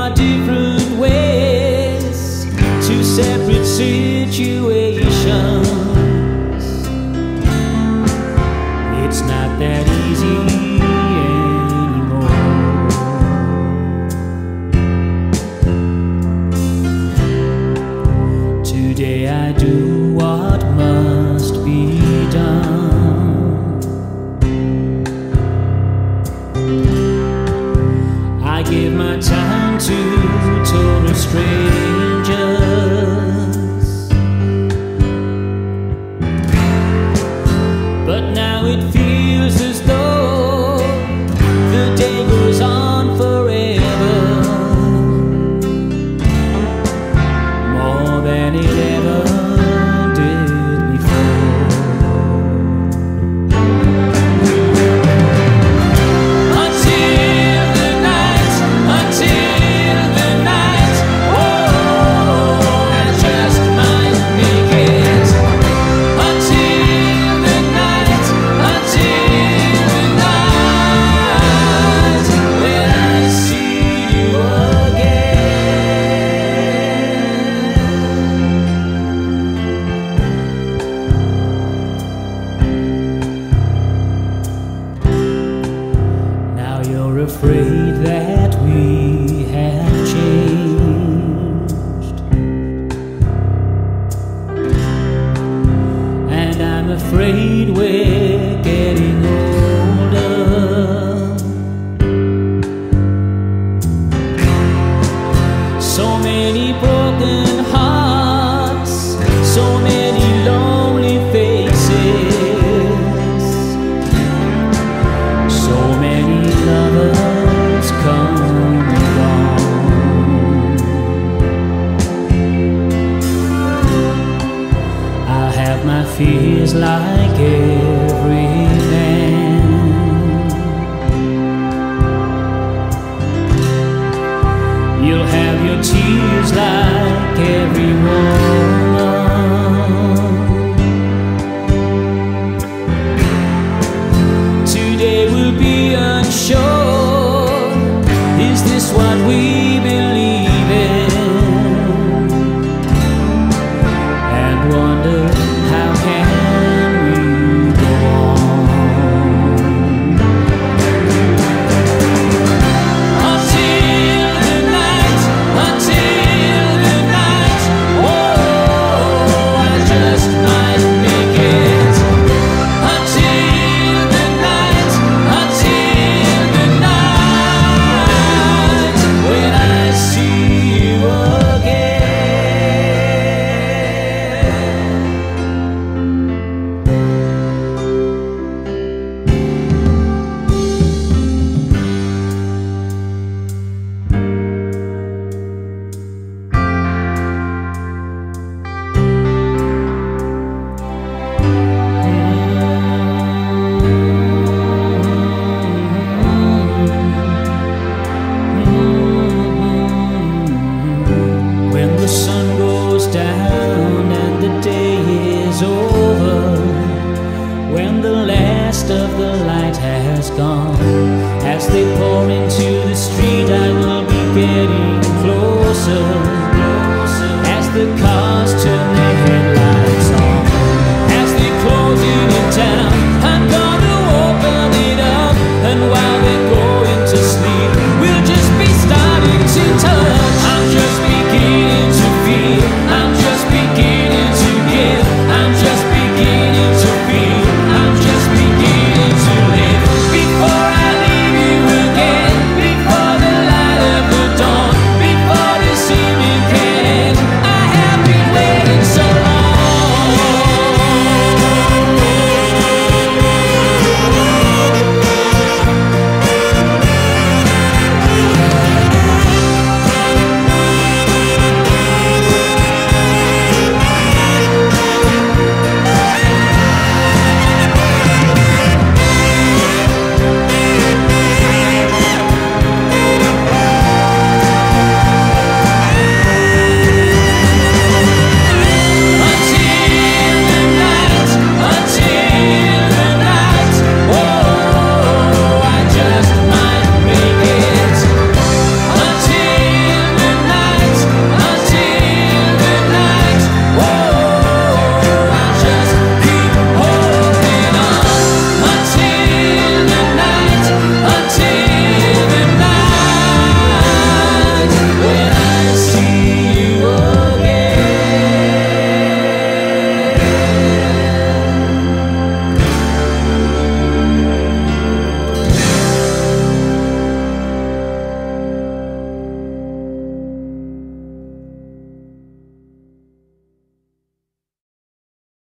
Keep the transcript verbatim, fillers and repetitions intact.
are different ways, two separate situations. It's not that easy anymore. Today I do what must be done. I give my time to total strangers, but now it feels as though the day goes on forever, more than it ever did before. Until the night, until the night, oh, I just might make it. Until the night, until the night, when I see you again. Now you're afraid that we have changed, and I'm afraid we're getting older. So many broken hearts, so many lonely faces, so many lovers come and gone. I have my fears like every man. You'll have your tears like every woman. Today will be unsure. Is this what we believe in? And wonder, how can we go on? Until the night, until the night, oh, I just might make it. Until the night, until the night, when I see you again. When the sun goes down and the day is over, when the last of the light has gone, as they pour into the street, I will be getting closer.